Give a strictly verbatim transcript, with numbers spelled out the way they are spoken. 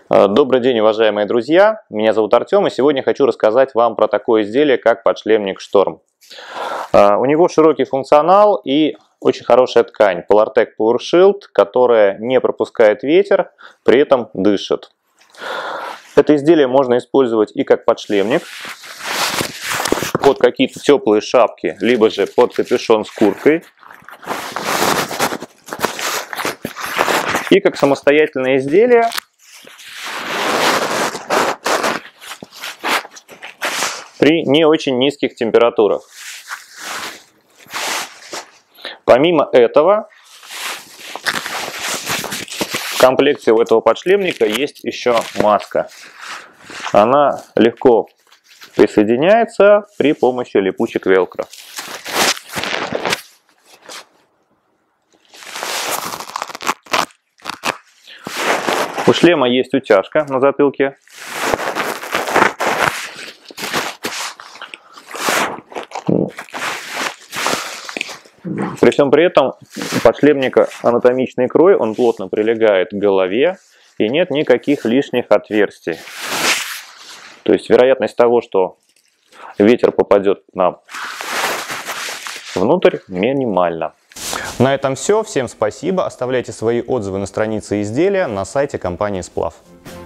Добрый день, уважаемые друзья! Меня зовут Артем, и сегодня хочу рассказать вам про такое изделие, как подшлемник Шторм. У него широкий функционал и очень хорошая ткань Polartec Power Shield, которая не пропускает ветер, при этом дышит. Это изделие можно использовать и как подшлемник, под какие-то теплые шапки, либо же под капюшон с курткой, и как самостоятельное изделие при не очень низких температурах. Помимо этого, в комплекте у этого подшлемника есть еще маска. Она легко присоединяется при помощи липучек велкро. У шлема есть утяжка на затылке. При всем при этом у подшлемника анатомичный крой, он плотно прилегает к голове и нет никаких лишних отверстий. То есть вероятность того, что ветер попадет нам внутрь, минимальна. На этом все. Всем спасибо. Оставляйте свои отзывы на странице изделия на сайте компании Сплав.